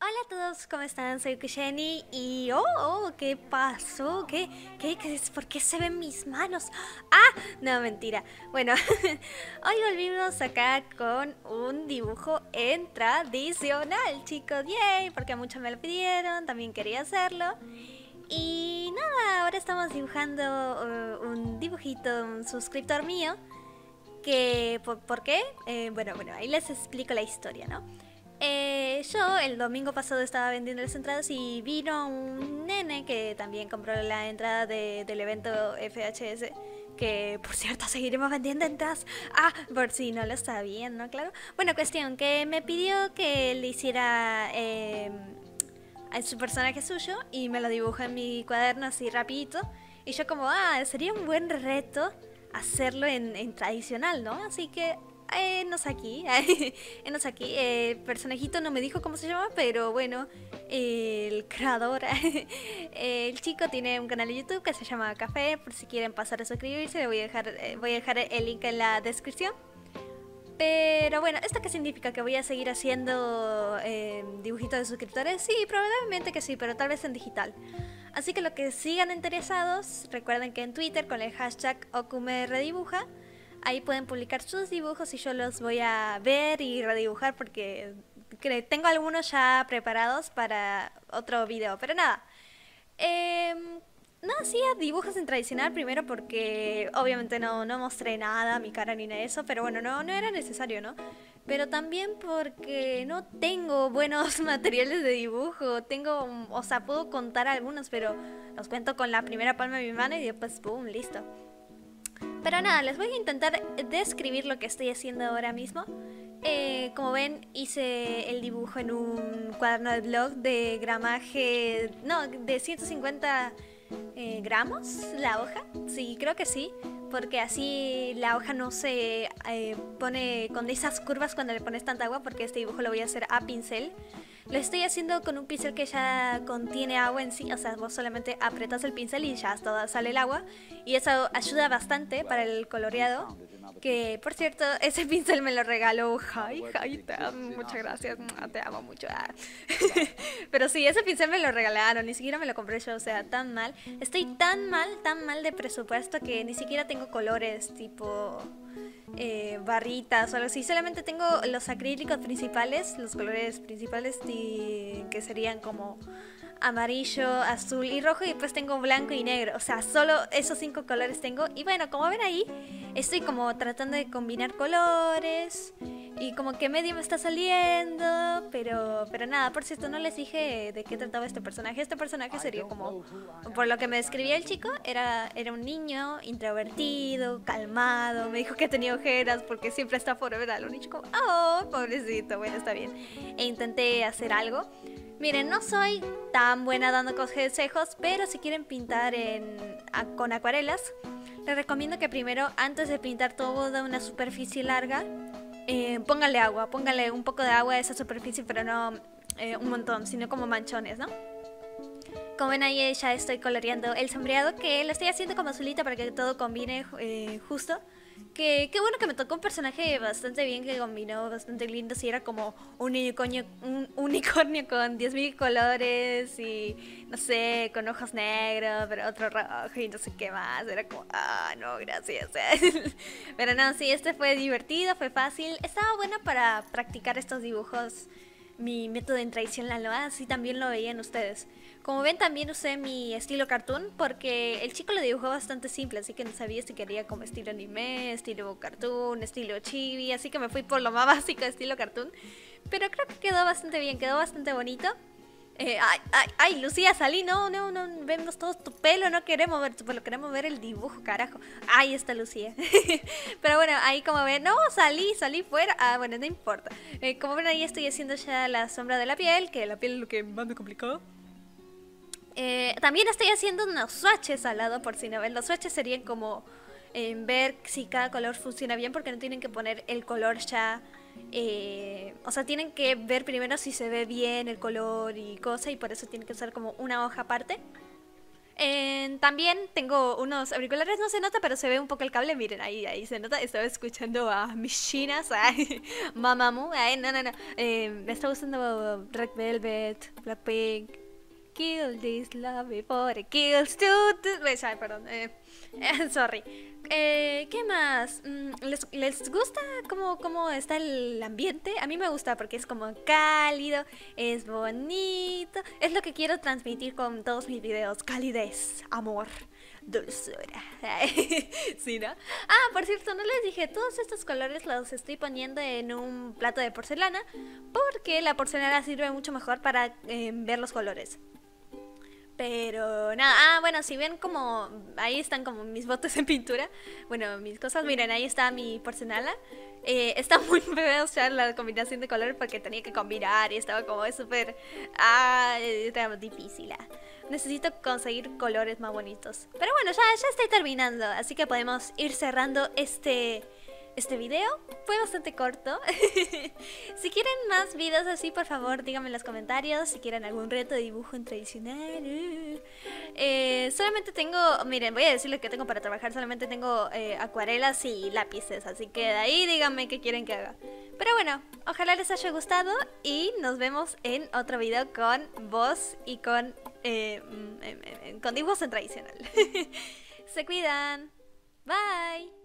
Hola a todos, ¿cómo están? Soy Kusheni y... ¿qué pasó? ¿Por qué se ven mis manos? ¡Ah! No, mentira. Bueno, hoy volvimos acá con un dibujo en tradicional, chicos. ¡Yay! Porque muchos me lo pidieron, también quería hacerlo. Y nada, ahora estamos dibujando un dibujito, un suscriptor mío. ¿Por qué? Bueno, ahí les explico la historia, ¿no? Yo el domingo pasado estaba vendiendo las entradas y vino un nene que también compró la entrada del evento FHS. Que por cierto seguiremos vendiendo entradas. Ah, por si no lo sabían, ¿no? Claro. Bueno, cuestión que me pidió que le hiciera a su personaje suyo y me lo dibujó en mi cuaderno así rapidito. Y yo como, sería un buen reto hacerlo en tradicional, ¿no? Así que enos aquí, enos aquí. El personajito no me dijo cómo se llama, pero bueno, el creador, el chico tiene un canal de YouTube que se llama Café, por si quieren pasar a suscribirse, voy a dejar el link en la descripción. Pero bueno, ¿esto qué significa? ¿Que voy a seguir haciendo dibujitos de suscriptores? Sí, probablemente que sí, pero tal vez en digital. Así que los que sigan interesados, recuerden que en Twitter con el hashtag OkumeRedibuja, ahí pueden publicar sus dibujos y yo los voy a ver y redibujar porque tengo algunos ya preparados para otro video. Pero nada, no hacía dibujos en tradicional primero porque obviamente no mostré nada, mi cara ni nada de eso, pero bueno, no era necesario, ¿no? Pero también porque no tengo buenos materiales de dibujo, o sea, puedo contar algunos, pero los cuento con la primera palma de mi mano y después, ¡pum!, listo. Pero nada, les voy a intentar describir lo que estoy haciendo ahora mismo. Como ven, hice el dibujo en un cuaderno de blog de gramaje, no, de 150 gramos la hoja. Sí, creo que sí, porque así la hoja no se pone con esas curvas cuando le pones tanta agua, porque este dibujo lo voy a hacer a pincel. Lo estoy haciendo con un pincel que ya contiene agua en sí, o sea, vos solamente apretas el pincel y ya todo sale el agua. Y eso ayuda bastante para el coloreado. Que por cierto, ese pincel me lo regaló Jai. Jai, te amo, muchas gracias, te amo mucho. Pero sí, ese pincel me lo regalaron, ni siquiera me lo compré yo, o sea, tan mal. Estoy tan mal de presupuesto que ni siquiera tengo colores tipo barritas o algo así. Solamente tengo los acrílicos principales, los colores principales que serían como amarillo, azul y rojo, y después tengo blanco y negro. O sea, solo esos 5 colores tengo. Y bueno, como ven ahí, estoy como tratando de combinar colores y como que medio me está saliendo, pero nada. Por cierto, no les dije de qué trataba este personaje. Este personaje sería como, por lo que me describía el chico, era un niño introvertido, calmado. Me dijo que tenía ojeras porque siempre está por ver a los niños como, oh, pobrecito. Bueno, está bien. E intenté hacer algo. Miren, no soy tan buena dando consejos, pero si quieren pintar con acuarelas, les recomiendo que primero, antes de pintar toda una superficie larga, póngale agua, póngale un poco de agua a esa superficie, pero no un montón, sino como manchones, ¿no? Como ven ahí ya estoy coloreando el sombreado, que lo estoy haciendo como azulita para que todo combine justo. Qué bueno que me tocó un personaje bastante bien, que combinó bastante lindo. Si era como un unicornio con 10.000 colores y no sé, con ojos negros, pero otro rojo y no sé qué más. Era como, no, gracias. Pero no, sí, este fue divertido, fue fácil. Estaba bueno para practicar estos dibujos. Mi método en tradicional, ¿no? Así también lo veían ustedes. Como ven, también usé mi estilo cartoon porque el chico lo dibujó bastante simple, así que no sabía si quería como estilo anime, estilo cartoon, estilo chibi, así que me fui por lo más básico, estilo cartoon. Pero creo que quedó bastante bien, quedó bastante bonito. Lucía, salí, no, vemos todos tu pelo, no queremos ver tu pelo, queremos ver el dibujo, carajo. Ahí está Lucía. Pero bueno, ahí como ven, no, salí fuera. Bueno, no importa. Como ven, ahí estoy haciendo ya la sombra de la piel, que la piel es lo que más me complicó. También estoy haciendo unos swatches al lado, por si no ven. Los swatches serían como ver si cada color funciona bien, porque no tienen que poner el color ya. O sea, tienen que ver primero si se ve bien el color y cosa, y por eso tienen que usar como una hoja aparte. También tengo unos auriculares, no se nota, pero se ve un poco el cable. Miren, ahí se nota. Estaba escuchando a mis chinas. Ay, Mamamoo. Ay, no. Me está gustando Red Velvet, Blackpink. Kill this love before it kills two. Ay, perdón. Sorry. ¿Qué más? ¿Les gusta cómo está el ambiente? A mí me gusta porque es como cálido, es bonito. Es lo que quiero transmitir con todos mis videos. Calidez, amor, dulzura. Sí, ¿no? Ah, por cierto, no les dije, todos estos colores los estoy poniendo en un plato de porcelana porque la porcelana sirve mucho mejor para ver los colores. Pero nada, bueno, si ven como ahí están como mis botes en pintura, bueno, mis cosas, miren, ahí está mi porcelana. Está muy feo, o sea, la combinación de colores porque tenía que combinar y estaba como súper, era difícil. Necesito conseguir colores más bonitos. Pero bueno, ya estoy terminando, así que podemos ir cerrando este video. Fue bastante corto. Si quieren más videos así, por favor, díganme en los comentarios. Si quieren algún reto de dibujo en tradicional. Solamente tengo, miren, voy a decir lo que tengo para trabajar. Solamente tengo acuarelas y lápices. Así que de ahí díganme qué quieren que haga. Pero bueno, ojalá les haya gustado. Y nos vemos en otro video con voz y con dibujos en tradicional. Se cuidan. Bye.